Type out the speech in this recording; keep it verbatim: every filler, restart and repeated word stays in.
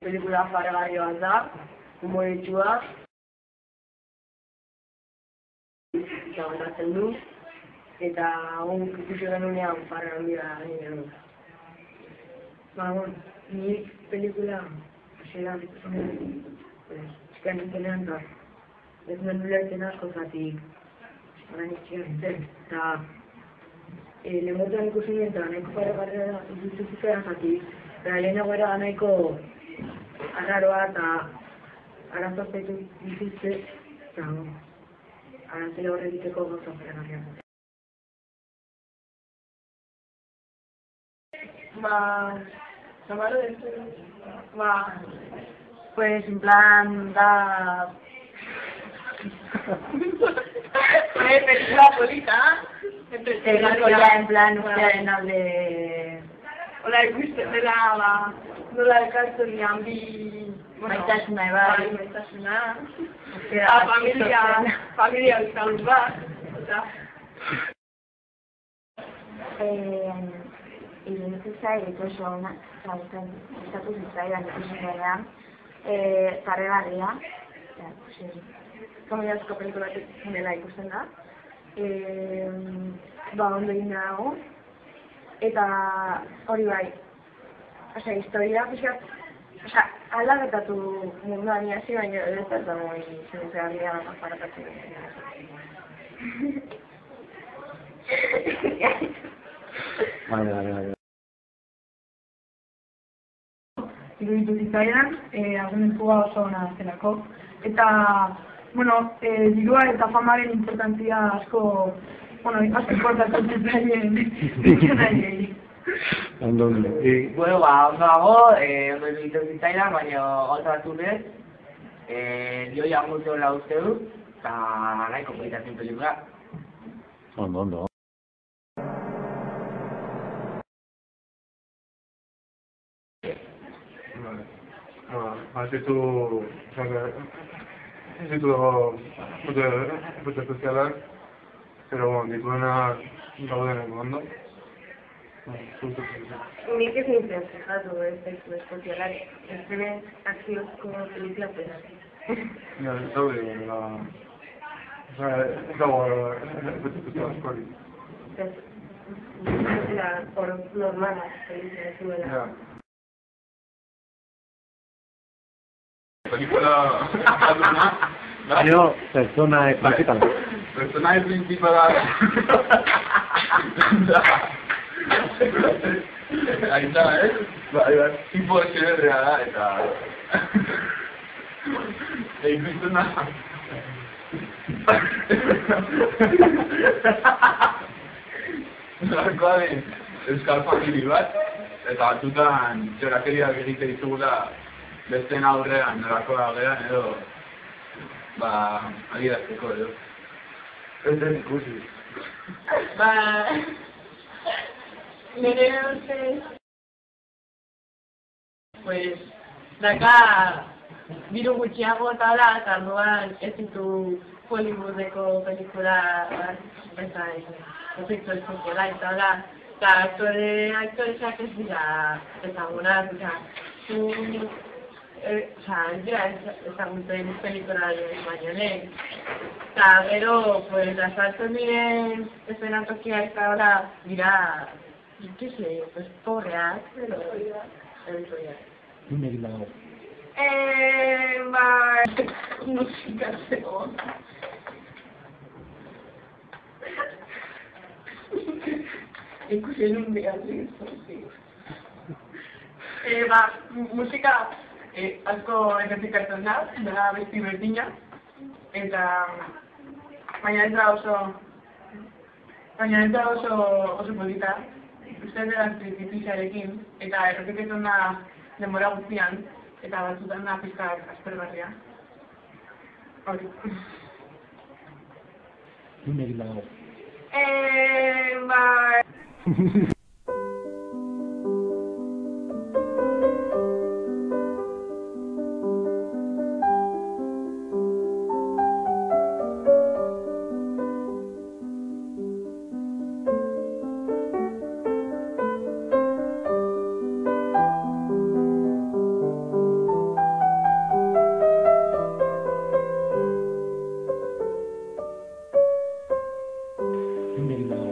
Pelikula jarragarri bat da, humoretsua, eta ondatzen du, eta guk ikusi genunean parra handia nire du. Ba, bon, nik pelikula hasieran ikusi nuen, pues, txikan nintenean da, ez nuen ulertzen asko zatik, orain txikan zen, eta lehenbotean ikusi nuen eta nahiko parragarria ikusi zatik, eta lehenago era nahiko arraroa eta arazoak dituzte, eta arantzela horre egiteko gauza parragarria. Ba, zamaro de esto, ba, pues en plan da... Pues película bonita, película en plan ustearen alde... Hola, ikusten dela, ba, nola elkartu nian bi... Maitasuna, bai. Maitasuna. Familia, familia euskaldun bat, eta... Iruditzen zait, oso ona, gustatu zitzaidan ikusi berean, parragarria, komediazko pelikula dela ikusten da, ba, ondo egin dago, eta hori bai, osea, historia pixkat, osea, aldaketatu munduan hasi baina ez da moi zenitzegarria paratatzen. Vale, vale, vale. Iruditu zitzaidan, argumentua oso ona zelako. Eta, bueno, dirua eta famaren importantzia asko, bueno, asko importatzen zitzaien dizionariei. Ondo, ondo. Bueno, ba, ondo dago, ondo iruditu zitzaidan, baina gauza batzunez, dio ja multo la uste du, eta nahiko politatzen pelikula. Ondo, ondo. Ha situ, ha situ puntu sozialak, pero bueno, dituena gauden ondo. Nik ez nintzen zehatu efektu sozialak, ez beren akziozko pelikula pena. Ja, ez daude, da... Ez dago efektu askori. Ez dira hor normala, pelikula zuela. Película... Baina, pertsona principala. Personaje principala... Ahí está, eh? Bai, bai. Tipo xederrea da, eta... Ikusten da... Zerrakoa den euskal famili bat, eta batzutan txorakeriak egite ditugula besteen aurrean, nolakoa aurrean, edo... Ba... Agirazteko, edo. Ez den ikusi. Ba... Nire ustez... Pues... Daka... Diru gutxiago eta da, eta orduan ez ditu Hollywoodeko pelikula... Eta... Efektu espeziala eta da... Eta aktore... Aktoreak ez dira... Ezagunak, eta... Zu... Osa, ez dira ezagutzen pelikula baino lehen. Eta gero, pues, azaltzen diren eszenatokiak eta hola, dira... Ikese, pues, pobreak, pero... Editoriak. Dime egin dago. Eh, ba... Musika zegoen. Ikusi nun behar dira. Eh, ba, musika... Eh, asko errepikatzen da, dela besti berdina, eta baina ez da oso, baina ez da oso, oso polita, uste dela artifiziarekin, eta errepikatzen da denbora guztian, eta batzutan da pizka aspergarria. Hori. Dime egin dago. Eh, ba... egin dago.